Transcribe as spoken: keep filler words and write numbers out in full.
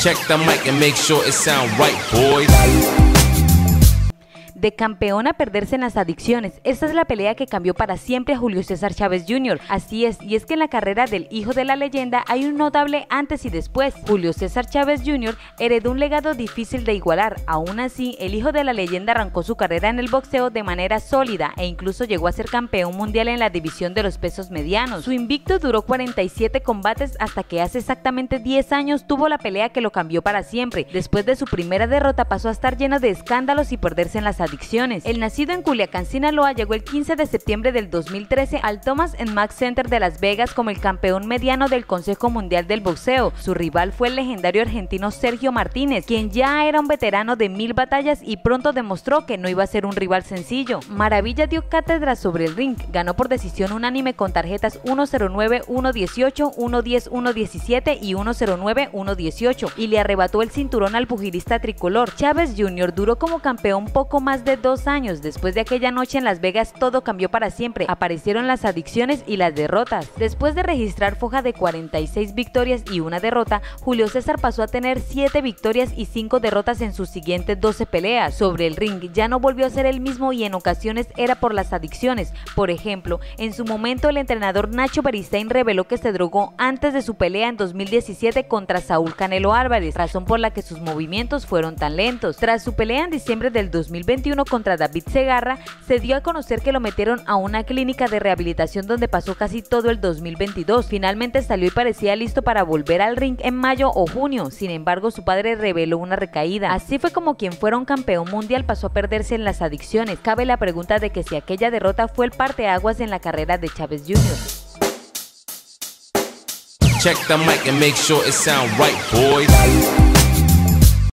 Check the mic and make sure it sound right, boys. De campeón a perderse en las adicciones, esta es la pelea que cambió para siempre a Julio César Chávez junior Así es, y es que en la carrera del hijo de la leyenda hay un notable antes y después. Julio César Chávez junior heredó un legado difícil de igualar. Aún así, el hijo de la leyenda arrancó su carrera en el boxeo de manera sólida e incluso llegó a ser campeón mundial en la división de los pesos medianos. Su invicto duró cuarenta y siete combates hasta que hace exactamente diez años tuvo la pelea que lo cambió para siempre. Después de su primera derrota pasó a estar lleno de escándalos y perderse en las adicciones. El nacido en Culiacán, Sinaloa, llegó el quince de septiembre del dos mil trece al Thomas and Mack Center de Las Vegas como el campeón mediano del Consejo Mundial del Boxeo. Su rival fue el legendario argentino Sergio Martínez, quien ya era un veterano de mil batallas y pronto demostró que no iba a ser un rival sencillo. Maravilla dio cátedra sobre el ring, ganó por decisión unánime con tarjetas uno cero nueve, uno dieciocho, uno diez, uno diecisiete y uno cero nueve, uno dieciocho y le arrebató el cinturón al pugilista tricolor. Chávez junior duró como campeón poco más de dos años. Después de aquella noche en Las Vegas todo cambió para siempre. Aparecieron las adicciones y las derrotas. Después de registrar foja de cuarenta y seis victorias y una derrota, Julio César pasó a tener siete victorias y cinco derrotas en sus siguientes doce peleas. Sobre el ring ya no volvió a ser el mismo y en ocasiones era por las adicciones. Por ejemplo, en su momento el entrenador Nacho Beristain reveló que se drogó antes de su pelea en dos mil diecisiete contra Saúl Canelo Álvarez, razón por la que sus movimientos fueron tan lentos. Tras su pelea en diciembre del dos mil veintiuno contra David Segarra, se dio a conocer que lo metieron a una clínica de rehabilitación donde pasó casi todo el dos mil veintidós. Finalmente salió y parecía listo para volver al ring en mayo o junio. Sin embargo, su padre reveló una recaída. Así fue como quien fuera un campeón mundial pasó a perderse en las adicciones. Cabe la pregunta de que si aquella derrota fue el parteaguas en la carrera de Chávez junior Check the mic and make sure it sound right, boys.